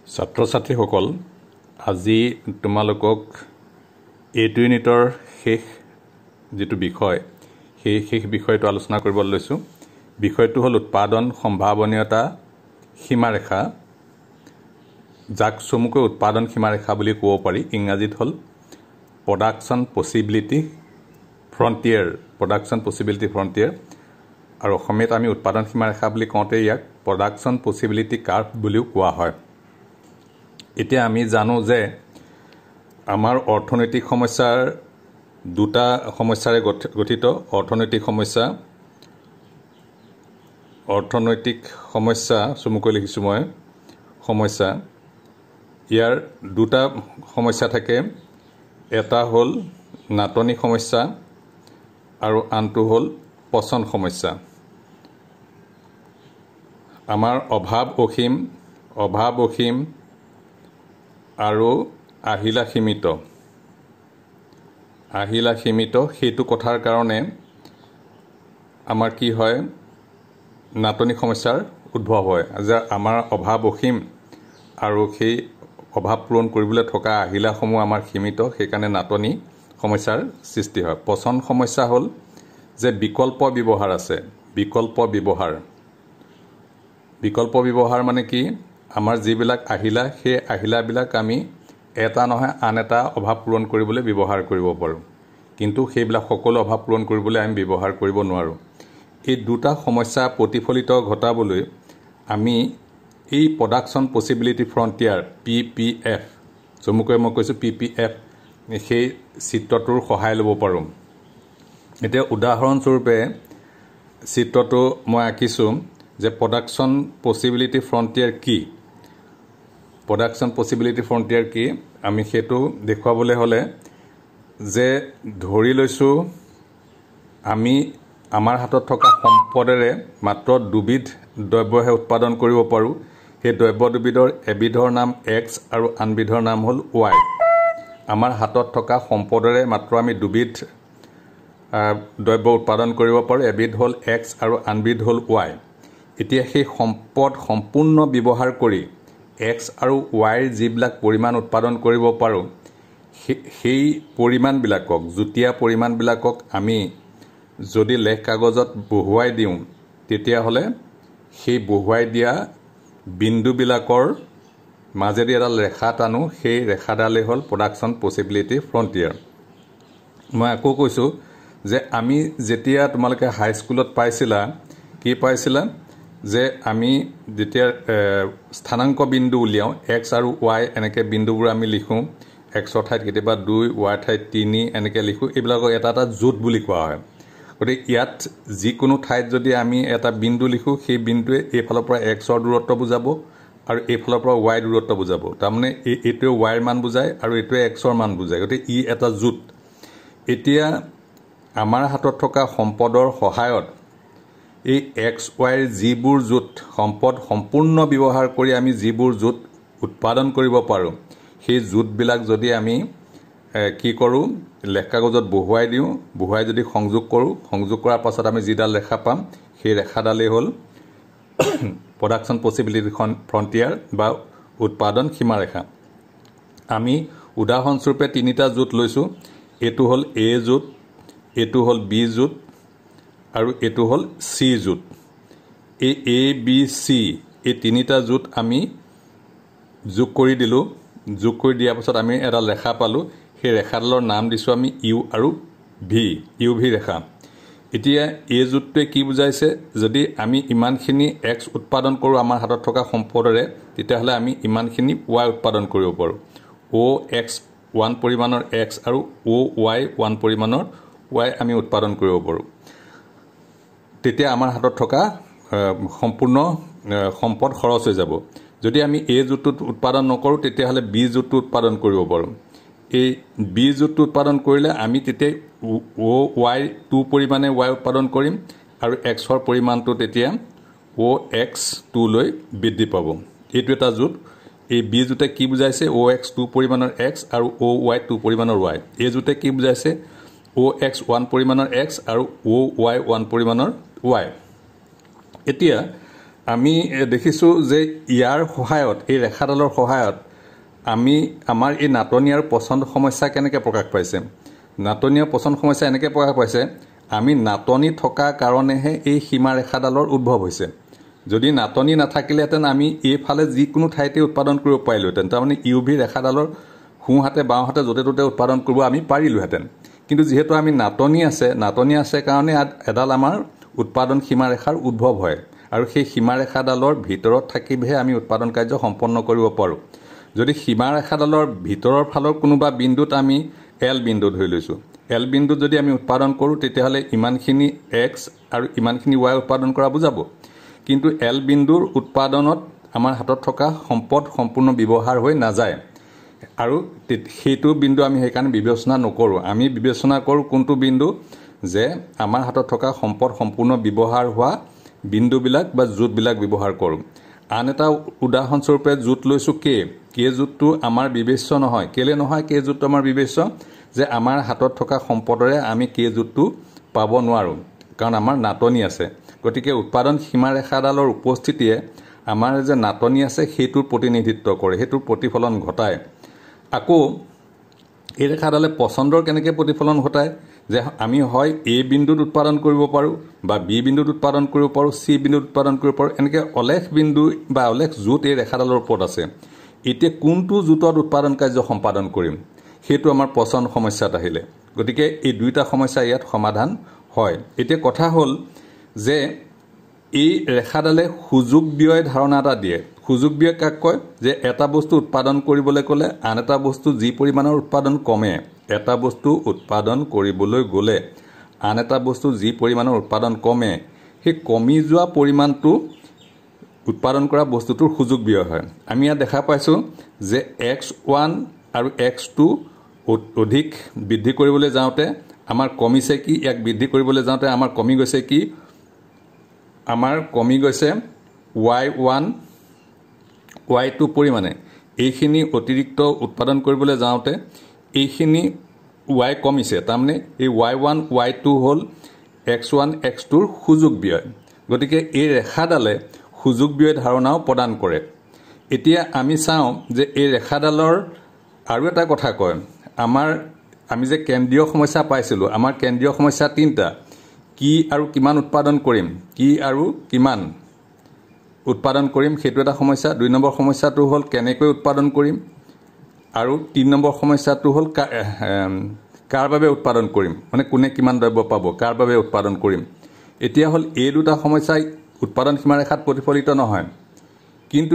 ছাত্ৰ-ছাত্ৰীসকল আজি তোমালোকক এইটো ইউনিটৰ শেষ যেটো বিষয় সেই শেষ বিষয়টো আলোচনা কৰিব লৈছো বিষয়টো হল উৎপাদন সম্ভাৱনীয়তা সীমাৰেখা যাক চমুকৈ উৎপাদন সীমাৰেখা বুলি ক'ব পাৰি ইংৰাজীত হল প্ৰডাকচন পসিবিলিটি ফ্ৰন্টিয়াৰ আৰু অসমীয়াত আমি উৎপাদন সীমাৰেখা বুলি কওঁতে ইয়াক প্ৰডাকচন পসিবিলিটি কাৰ্ভ বুলিও কোৱা হয় এতিয়া আমি জানো যে আমাৰ অৰ্থনৈতিক সমস্যাৰ দুটা সমস্যাৰে গঠিত অৰ্থনৈতিক সমস্যা চমুকৈ লিখিছো মই সমস্যা ইয়াৰ দুটা সমস্যা থাকে এটা হল নাটনি সমস্যা আৰু আনটো হল পচন সমস্যা আমাৰ অভাৱ অসীম আৰু আহিলা সীমিত সেইটো কথাৰ কাৰণে আমাৰ কি হয় নাটনি সমস্যাৰ উদ্ভৱ হয় যে আমাৰ অভাৱ অসীম আৰু সেই অভাৱ পূৰণ কৰিবলৈ থকা আহিলাসমূহ আমাৰ সীমিত সেইকাৰণে নাটনি সমস্যাৰ সৃষ্টি হয় পচন সমস্যা হল যে বিকল্প ব্যৱহাৰ মানে কি আমাৰ যিবিলাক আহিলা সেই আহিলাবিলাক আমি এটা নহয় আন এটা অভাৱ পূৰণ কৰিবলৈ ব্যৱহাৰ কৰিব পাৰোঁ কিন্তু সেইবিলাক সকলো অভাৱ পূৰণ কৰিবলৈ আমি ব্যৱহাৰ কৰিব নোৱাৰোঁ এই দুটা সমস্যা প্ৰতিফলিত ঘটাবলৈ আমি এই প্ৰডাকচন পসিবিলিটি ফ্ৰন্টিয়াৰ PPF চমুকৈ মই কৈছোঁ PPF সেই চিত্ৰটোৰ সহায় ল'ব পাৰোঁ এতিয়া উদাহৰণস্বৰূপে চিত্ৰটো মই আঁকিছোঁ যে প্ৰডাকচন পসিবিলিটি ফ্ৰন্টিয়াৰ কি আমি সেইটো দেখুৱাবলৈ হলে যে ধৰি লৈছো আমি আমাৰ হাতত থকা সম্পদেৰে মাত্ৰ দুবিধ দ্ৰব্যহে উৎপাদন কৰিব পাৰোঁ সেই দ্ৰব্য দুবিধৰ এবিধৰ নাম X আৰু আনবিধৰ নাম হল Y আমাৰ হাতত থকা সম্পদেৰে মাত্ৰ আমি দুবিধ দ্ৰব্য উৎপাদন কৰিব পাৰোঁ এবিধ হল X আৰু আনবিধ হল Y এতিয়া সেই সম্পদ সম্পূৰ্ণ ব্যৱহাৰ কৰি X আৰু Y যিবিলাক পৰিমাণ উৎপাদন কৰিব পাৰোঁ সেই পৰিমাণবিলাকক জুতীয়া পৰিমাণবিলাকক আমি যদি লেখ কাগজত বহুৱাই দিওঁ তেতিয়াহ'লে সেই বহুৱাই দিয়া বিন্দুবিলাকৰ মাজেদি এডাল ৰেখা টানো সেই ৰেখাডালেই হ'ল প্ৰডাকচন পসিবিলিটি ফ্ৰন্টিয়াৰ মই আকৌ কৈছোঁ যে আমি যেতিয়া তোমালোকে হাইস্কুলত পাইছিলা যে আমি যেতিয়া স্থানাংক বিন্দু উলিয়াওঁ X আৰু Y এনেকৈ বিন্দুবোৰ আমি লিখোঁ Xৰ ঠাইত কেতিয়াবা 2 Y ঠাইত 3 এনেকৈ লিখোঁ এইবিলাকক এটা এটা জোট বুলি কোৱা হয় গতিকে ইয়াত যিকোনো ঠাইত যদি আমি এটা বিন্দু লিখোঁ সেই বিন্দুৱে এইফালৰ পৰা Xৰ দূৰত্ব বুজাব আৰু এইফালৰ পৰা Y দূৰত্ব বুজাব তাৰমানে এইটোৱে Yৰ মান বুজায় আৰু এইটোৱে Xৰ মান বুজায় গতিকে ই এটা জোট এতিয়া আমাৰ হাতত থকা সম্পদৰ সহায়ত এই XYৰ যিবোৰ জোট সম্পদ সম্পূৰ্ণ ব্যৱহাৰ কৰি আমি যিবোৰ জোট উৎপাদন কৰিব পাৰোঁ সেই জোটবিলাক যদি আমি কি কৰোঁ লেখ কাগজত বহুৱাই যদি সংযোগ কৰাৰ পাছত আমি যিডাল ৰেখা পাম সেই ৰেখাডালেই হ'ল প্ৰডাকচন পসিবিলিটি ফ্ৰন্টিয়াৰ বা উৎপাদন সীমাৰেখা আমি উদাহৰণস্বৰূপে তিনিটা জোট লৈছোঁ এইটো হ'ল A জোট এইটো হ'ল B জোট আৰু এইটো হ'ল C জোট এই A B C এই তিনিটা জোট আমি যোগ কৰি দিয়াৰ পাছত আমি এডাল ৰেখা পালোঁ সেই ৰেখাডালৰ নাম দিছোঁ আমি U আৰু V ৰেখা এতিয়া এই জোটটোৱে কি বুজাইছে যদি আমি ইমানখিনি X উৎপাদন কৰোঁ আমাৰ হাতত থকা সম্পদেৰে তেতিয়াহ'লে আমি ইমানখিনি Y উৎপাদন কৰিব পাৰোঁ OX 1 পৰিমাণৰ X আৰু OY 1 পৰিমাণৰ Y আমি উৎপাদন কৰিব পাৰোঁ তেতিয়া আমাৰ হাতত থকা সম্পূৰ্ণ সম্পদ খৰচ হৈ যাব যদি আমি A জোটটো উৎপাদন নকৰোঁ তেতিয়াহ'লে B জোটটো উৎপাদন কৰিব পাৰোঁ এই B জোটটো উৎপাদন কৰিলে আমি তেতিয়া OY 2 পৰিমাণে Y উৎপাদন কৰিম আৰু Xৰ পৰিমাণটো তেতিয়া OX 2 লৈ বৃদ্ধি পাব এইটো এটা জোট এই B জোটে কি বুজাইছে OX 2 পৰিমাণৰ X আৰু OY 2 পৰিমাণৰ Y এই জোটে কি বুজাইছে OX 1 পৰিমাণৰ X আৰু OY 1 পৰিমাণৰ Y এতিয়া আমি দেখিছোঁ যে ইয়াৰ সহায়ত এই ৰেখাডালৰ সহায়ত আমি আমাৰ এই নাটনি আৰু পচন্দ সমস্যা কেনেকৈ প্ৰকাশ পাইছে নাটনি আৰু পচন্দ সমস্যা এনেকৈ প্ৰকাশ পাইছে আমি নাটনি থকা কাৰণেহে এই সীমা ৰেখাডালৰ উদ্ভৱ হৈছে যদি নাটনি নাথাকিলেহেঁতেন আমি এইফালে যিকোনো ঠাইতে উৎপাদন কৰিব পাৰিলোহেঁতেন তাৰমানে ইউ ভি ৰেখাডালৰ সোঁহাতে বাওঁহাতে য'তে ত'তে উৎপাদন কৰিব আমি পাৰিলোহেঁতেন কিন্তু যিহেতু আমি নাটনি আছে কাৰণে এডাল আমাৰ উৎপাদন সীমা ৰেখাৰ উদ্ভৱ হয় আৰু সেই সীমা ৰেখাডালৰ ভিতৰত থাকিহে আমি উৎপাদন কাৰ্য সম্পন্ন কৰিব পাৰোঁ যদি সীমা ৰেখাডালৰ ভিতৰৰ ফালৰ কোনোবা বিন্দুত আমি এল বিন্দু ধৰি লৈছোঁ এল বিন্দুত যদি আমি উৎপাদন কৰোঁ তেতিয়াহ'লে ইমানখিনি এক্স আৰু ইমানখিনি ৱাই উৎপাদন কৰা বুজাব কিন্তু এল বিন্দুৰ উৎপাদনত আমাৰ হাতত থকা সম্পদ সম্পূৰ্ণ ব্যৱহাৰ হৈ নাযায় আৰু সেইটো বিন্দু আমি সেইকাৰণে বিবেচনা নকৰোঁ আমি বিবেচনা কৰোঁ কোনটো বিন্দু যে আমাৰ হাতত থকা সম্পদ সম্পূৰ্ণ ব্যৱহাৰ হোৱা বিন্দুবিলাক বা জোঁটবিলাক ব্যৱহাৰ কৰোঁ আন এটা উদাহৰণস্বৰূপে জোঁট লৈছোঁ কে জোঁটটো আমাৰ বিবেচ্য নহয় কেলে নহয় কে জোঁটটো আমাৰ বিবেচ্য যে আমাৰ হাতত থকা সম্পদৰে আমি কে জোঁটটো পাব নোৱাৰোঁ কাৰণ আমাৰ নাটনি আছে গতিকে উৎপাদন সীমা ৰেখাডালৰ উপস্থিতিয়ে আমাৰ যে নাটনি আছে সেইটোৰ প্ৰতিনিধিত্ব কৰে সেইটোৰ প্ৰতিফলন ঘটায় আকৌ এই ৰেখাডালে পচন্দৰ কেনেকৈ প্ৰতিফলন ঘটায় যে আমি হয় এ বিন্দুত উৎপাদন কৰিব পাৰোঁ বা বি বিন্দুত উৎপাদন কৰিব পাৰোঁ চি বিন্দুত উৎপাদন কৰিব পাৰোঁ এনেকৈ অলেখ বিন্দু বা অলেখ জোঁট এই ৰেখাডালৰ ওপৰত আছে এতিয়া কোনটো জোঁটত উৎপাদন কাৰ্য সম্পাদন কৰিম সেইটো আমাৰ পচন্দ সমস্যাত আহিলে গতিকে এই দুইটা সমস্যা ইয়াত সমাধান হয় এতিয়া কথা হ'ল যে এই ৰেখাডালে সুযোগ ব্যয় ধাৰণা এটা দিয়ে সুযোগ ব্যয় কাক কয় যে এটা বস্তু উৎপাদন কৰিবলৈ ক'লে আন এটা বস্তু যি পৰিমাণৰ উৎপাদন কমে এটা বস্তু উৎপাদন কৰিবলৈ গ'লে আন এটা বস্তু যি পৰিমাণৰ উৎপাদন কমে সেই কমি যোৱা পৰিমাণটো উৎপাদন কৰা বস্তুটোৰ সুযোগ ব্যয় হয় আমি ইয়াত দেখা পাইছোঁ যে x1 আৰু x2 অধিক বৃদ্ধি কৰিবলৈ যাওঁতে আমাৰ কমিছে কি ইয়াক বৃদ্ধি কৰিবলৈ যাওঁতে আমাৰ কমি গৈছে কি আমাৰ কমি গৈছে y1 y2 পৰিমাণে এইখিনি অতিৰিক্ত উৎপাদন কৰিবলৈ যাওঁতে এইখিনি y কমিছে তাৰমানে এই y1 y2 হ'ল x1 x2ৰ সুযোগ ব্যয় গতিকে এই ৰেখাডালে সুযোগ ব্যয় ধাৰণাও প্ৰদান কৰে এতিয়া আমি চাওঁ যে এই ৰেখাডালৰ আৰু এটা কথা কয় আমি যে কেন্দ্ৰীয় সমস্যা পাইছিলোঁ আমাৰ কেন্দ্ৰীয় সমস্যা তিনিটা কি আৰু কিমান উৎপাদন কৰিম কি আৰু কিমান উৎপাদন কৰিম সেইটো এটা সমস্যা 2 নম্বৰ সমস্যাটো হ'ল কেনেকৈ উৎপাদন কৰিম আৰু 3 নম্বৰ সমস্যাটো হ'ল কাৰ বাবে উৎপাদন কৰিম মানে কোনে কিমান দ্ৰব্য পাব কাৰ বাবে উৎপাদন কৰিম এতিয়া হ'ল এই দুটা সমস্যাই উৎপাদন সীমা ৰেখাত প্ৰতিফলিত নহয় কিন্তু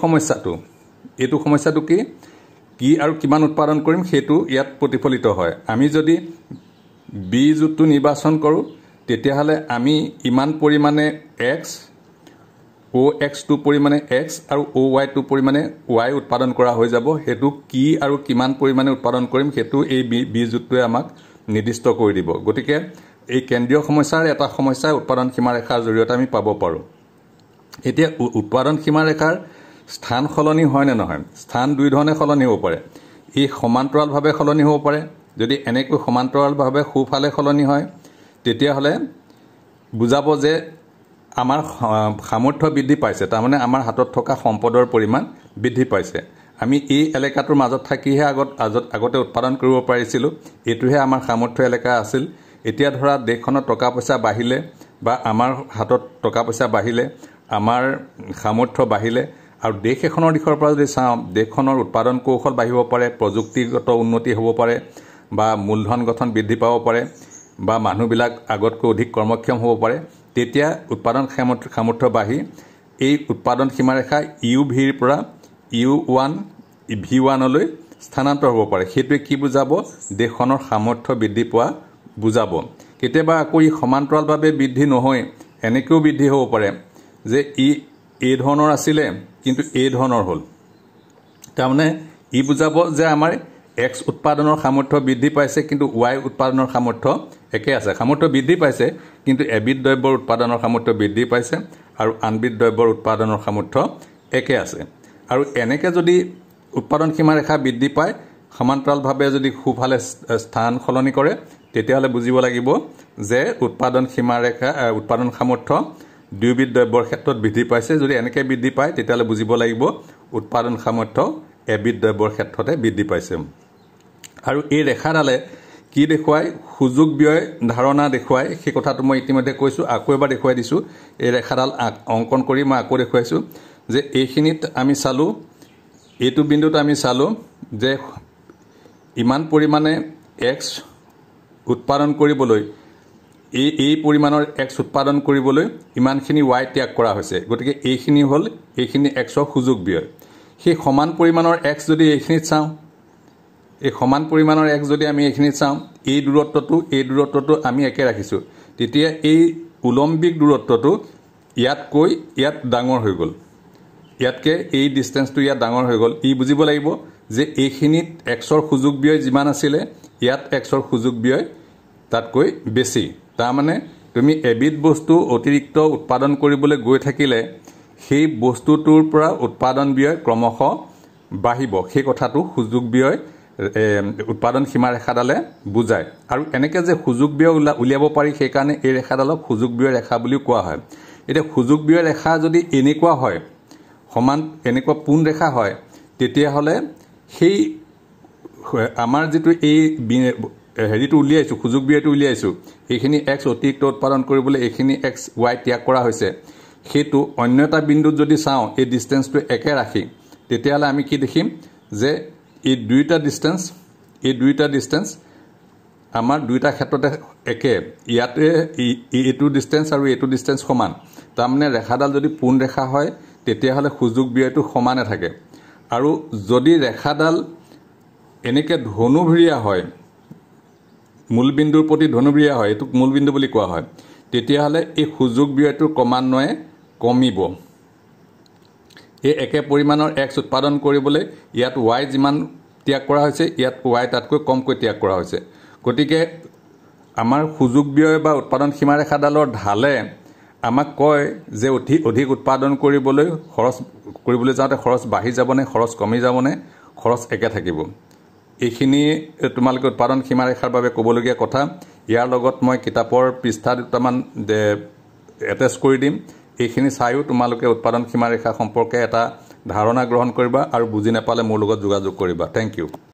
এইটো সমস্যাটো কি আৰু কিমান উৎপাদন কৰিম সেইটো ইয়াত প্ৰতিফলিত হয় আমি যদি বি জোঁটটো নিৰ্বাচন কৰোঁ তেতিয়াহ'লে আমি ইমান পৰিমাণে এক্স OX2 পৰিমাণে x আৰু OY2 পৰিমাণে y উৎপাদন কৰা হৈ যাব হেতু কি আৰু কিমান পৰিমাণে উৎপাদন কৰিম হেতু এই বি জোঁটটোৱে আমাক নিৰ্দিষ্ট কৰি দিব গতিকে এই কেন্দ্ৰীয় সমস্যাৰ এটা সমস্যা উৎপাদন সীমা ৰেখাৰ জৰিয়তে আমি পাব পাৰোঁ এতিয়া উৎপাদন সীমা ৰেখাৰ স্থান সলনি হয় নে নহয় স্থান দুই ধৰণে সলনি হ'ব পাৰে এই সমান্তৰালভাৱে সলনি হ'ব পাৰে যদি এনেকৈ সমান্তৰালভাৱে সোঁফালে সলনি হয় তেতিয়াহ'লে বুজাব যে আমাৰ সামৰ্থ্য বৃদ্ধি পাইছে তাৰমানে আমাৰ হাতত থকা সম্পদৰ পৰিমাণ বৃদ্ধি পাইছে আমি এই এলেকাটোৰ মাজত থাকিহে আগতে উৎপাদন কৰিব পাৰিছিলোঁ এইটোহে আমাৰ সামৰ্থ্য এলেকা আছিল এতিয়া ধৰা দেশখনত টকা পইচা বাঢ়িলে বা আমাৰ হাতত টকা পইচা বাঢ়িলে আমাৰ সামৰ্থ্য বাঢ়িলে আৰু দেশ এখনৰ দিশৰ পৰা যদি চাওঁ দেশখনৰ উৎপাদন কৌশল বাঢ়িব পাৰে প্ৰযুক্তিগত উন্নতি হ'ব পাৰে বা মূলধন গঠন বৃদ্ধি পাব পাৰে বা মানুহবিলাক আগতকৈ অধিক কৰ্মক্ষম হ'ব পাৰে তেতিয়া উৎপাদন সামৰ্থ্য বাঢ়ি এই উৎপাদন সীমাৰেখা UVৰ পৰা U1 V1লৈ স্থানান্তৰ হ'ব পাৰে সেইটোৱে কি বুজাব দেশখনৰ সামৰ্থ্য বৃদ্ধি পোৱা বুজাব কেতিয়াবা আকৌ ই সমান্তৰালভাৱে বৃদ্ধি নহয় এনেকৈও বৃদ্ধি হ'ব পাৰে যে এই ধৰণৰ আছিলে কিন্তু এই ধৰণৰ হ'ল তাৰমানে ই বুজাব যে আমাৰ x উৎপাদনৰ সামৰ্থ্য বৃদ্ধি পাইছে কিন্তু y উৎপাদনৰ সামৰ্থ্য একে আছে সামৰ্থ্য বৃদ্ধি পাইছে কিন্তু এবিধ দ্ৰব্যৰ উৎপাদনৰ সামৰ্থ্য বৃদ্ধি পাইছে আৰু আনবিধ দ্ৰব্যৰ উৎপাদনৰ সামৰ্থ্য একে আছে আৰু এনেকৈ যদি উৎপাদন সীমা ৰেখা বৃদ্ধি পায় সমান্তৰালভাৱে যদি সোঁফালে স্থান সলনি কৰে তেতিয়াহ'লে বুজিব লাগিব যে উৎপাদন সীমা ৰেখা উৎপাদন সামৰ্থ্য দুয়োবিধ দ্ৰব্যৰ ক্ষেত্ৰত বৃদ্ধি পাইছে যদি এনেকৈ বৃদ্ধি পায় তেতিয়াহ'লে বুজিব লাগিব উৎপাদন সামৰ্থ্য এবিধ দ্ৰব্যৰ ক্ষেত্ৰতে বৃদ্ধি পাইছে আৰু এই ৰেখাডালে কি দেখুৱায় সুযোগ ব্যয় ধাৰণা দেখুৱায় সেই কথাটো মই ইতিমধ্যে কৈছোঁ আকৌ এবাৰ দেখুৱাই দিছোঁ এই ৰেখাডাল অংকন কৰি মই আকৌ দেখুৱাইছোঁ যে এইখিনিত আমি চালোঁ এইটো বিন্দুত আমি চালোঁ যে ইমান পৰিমাণে x উৎপাদন কৰিবলৈ এই পৰিমাণৰ x উৎপাদন কৰিবলৈ ইমানখিনি y ত্যাগ কৰা হৈছে গতিকে এইখিনি হ'ল এইখিনি x ৰ সুযোগ ব্যয় সেই সমান পৰিমাণৰ x যদি এইখিনিত চাওঁ এই সমান পৰিমাণৰ x যদি আমি এইখিনিত চাওঁ এই দূৰত্বটো আমি একে ৰাখিছোঁ তেতিয়া এই উলম্বিক দূৰত্বটো ইয়াত ডাঙৰ হৈ গ'ল ইয়াতকে এই ডিসটেন্সটো ইয়াত ডাঙৰ হৈ গ'ল ই বুজিব লাগিব যে এইখিনিত x ৰ সুযোগ ব্যয় যিমান আছিলে ইয়াত x ৰ সুযোগ ব্যয় তাতকৈ বেছি তাৰ মানে তুমি এবিধ বস্তু অতিৰিক্ত উৎপাদন কৰিবলৈ গৈ থাকিলে সেই বস্তুটোৰ পৰা উৎপাদন ব্যয় ক্ৰমশ বাঢ়িব সেই কথাটো সুযোগ ব্যয় উৎপাদন সীমা ৰেখাডালে বুজায় আৰু এনেকৈ যে সুযোগ ব্যয় উলিয়াব পাৰি সেই কাৰণে এই ৰেখাডালক সুযোগ ব্যয় ৰেখা বুলিও কোৱা হয় এতিয়া সুযোগ ব্যয় ৰেখা যদি এনেকুৱা হয় সমান এনেকুৱা পোন ৰেখা হয় তেতিয়াহ'লে সেই আমাৰ যেটো এই হেৰিটো উলিয়াইছোঁ সুযোগ ব্যয়টো উলিয়াইছোঁ এইখিনি x অতিৰিক্ত উৎপাদন কৰিবলৈ এইখিনি x y ত্যাগ কৰা হৈছে সেইটো অন্য এটা বিন্দুত যদি চাওঁ এই ডিসটেন্সটো একে ৰাখি তেতিয়াহ'লে আমি কি দেখিম যে এই দুইটা ডিসটেন্স আমাৰ দুইটা ক্ষেত্ৰতে একে ইয়াতে এইটো ডিসটেন্স আৰু এইটো ডিসটেন্স সমান তাৰমানে ৰেখাডাল যদি পোন ৰেখা হয় তেতিয়াহ'লে সুযোগ ব্যয়টো সমানে থাকে আৰু যদি ৰেখাডাল এনেকৈ ধনুভিৰিয়া হয় মূলবিন্দুৰ প্ৰতি ধনুভিৰিয়া হয় এইটো মূলবিন্দু বুলি কোৱা হয় তেতিয়াহ'লে এই সুযোগ ব্যয়টো ক্ৰমান্বয়ে কমিব এই একে পৰিমাণৰ x উৎপাদন কৰিবলৈ ইয়াত y যিমান ত্যাগ কৰা হৈছে ইয়াত y তাতকৈ কমকৈ ত্যাগ কৰা হৈছে গতিকে আমাৰ সুযোগ ব্যয় বা উৎপাদন সীমা ৰেখাডালৰ ঢালে আমাক কয় যে অধিক উৎপাদন কৰিবলৈ যাওঁতে খৰচ বাঢ়ি যাবনে খৰচ কমি যাবনে খৰচ একে থাকিব এইখিনি তোমালোকে উৎপাদন সীমা ৰেখাৰ বাবে ক'বলগীয়া কথা ইয়াৰ লগত মই কিতাপৰ পৃষ্ঠা দুটামান এটেচ কৰি দিম এইখিনি চাইও তোমালোকে উৎপাদন সীমা ৰেখা সম্পৰ্কে এটা ধাৰণা গ্ৰহণ কৰিবা আৰু বুজি নাপালে মোৰ লগত যোগাযোগ কৰিবা থ্যাংক ইউ